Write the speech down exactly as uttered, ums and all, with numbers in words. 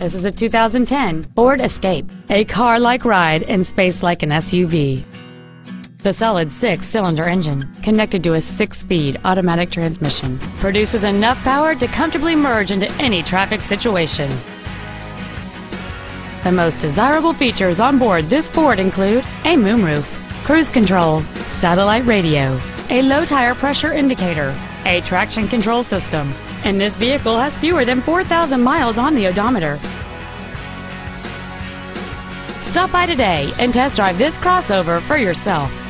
This is a two thousand ten Ford Escape, a car-like ride in space like an S U V. The solid six-cylinder engine, connected to a six-speed automatic transmission, produces enough power to comfortably merge into any traffic situation. The most desirable features on board this Ford include a moonroof, cruise control, satellite radio, a low tire pressure indicator, a traction control system, and this vehicle has fewer than four thousand miles on the odometer. Stop by today and test drive this crossover for yourself.